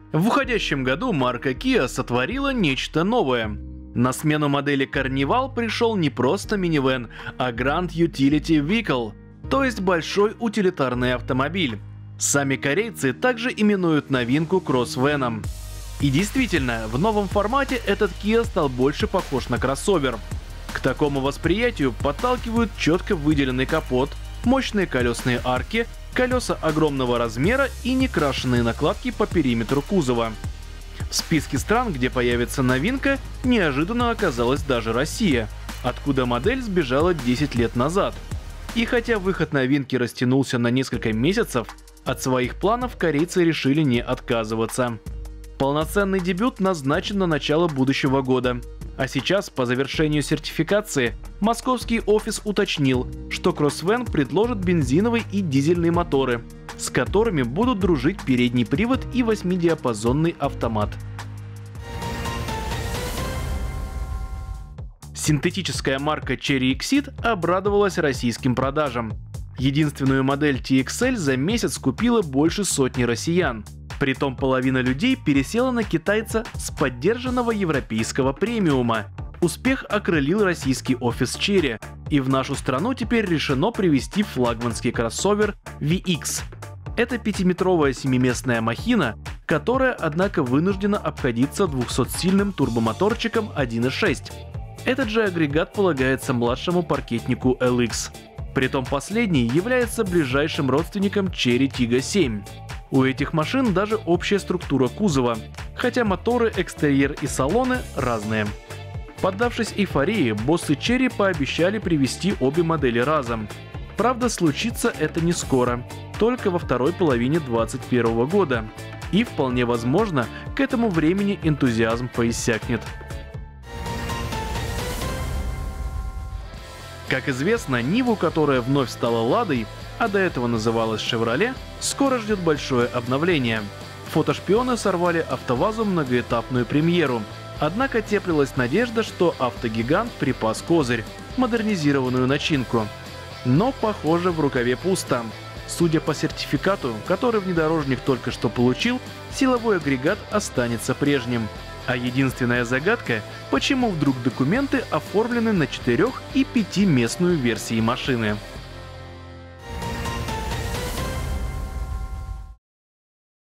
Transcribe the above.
В уходящем году марка Kia сотворила нечто новое. На смену модели Carnival пришел не просто минивэн, а Grand Utility Vehicle, то есть большой утилитарный автомобиль. Сами корейцы также именуют новинку кроссвэном. И действительно, в новом формате этот Kia стал больше похож на кроссовер. К такому восприятию подталкивают четко выделенный капот, мощные колесные арки, колеса огромного размера и некрашенные накладки по периметру кузова. В списке стран, где появится новинка, неожиданно оказалась даже Россия, откуда модель сбежала 10 лет назад. И хотя выход новинки растянулся на несколько месяцев, от своих планов корейцы решили не отказываться. Полноценный дебют назначен на начало будущего года. А сейчас, по завершению сертификации, московский офис уточнил, что кроссвэн предложит бензиновые и дизельные моторы, с которыми будут дружить передний привод и 8-диапазонный автомат. Синтетическая марка Chery Exit обрадовалась российским продажам. Единственную модель TXL за месяц купила больше сотни россиян. Притом половина людей пересела на китайца с поддержанного европейского премиума. Успех окрылил российский офис Chery, и в нашу страну теперь решено привезти флагманский кроссовер VX. Это 5-метровая 7-местная махина, которая, однако, вынуждена обходиться 200-сильным турбомоторчиком 1.6. Этот же агрегат полагается младшему паркетнику LX. Притом последний является ближайшим родственником Chery Tiggo 7. У этих машин даже общая структура кузова, хотя моторы, экстерьер и салоны разные. Поддавшись эйфории, боссы Chery пообещали привезти обе модели разом. Правда, случится это не скоро, только во второй половине 2021 года. И вполне возможно, к этому времени энтузиазм поиссякнет. Как известно, Ниву, которая вновь стала Ладой, а до этого называлась Chevrolet, скоро ждет большое обновление. Фотошпионы сорвали АвтоВАЗу многоэтапную премьеру. Однако теплилась надежда, что автогигант припас козырь – модернизированную начинку. Но, похоже, в рукаве пусто. Судя по сертификату, который внедорожник только что получил, силовой агрегат останется прежним. А единственная загадка – почему вдруг документы оформлены на 4- и 5-местную версии машины.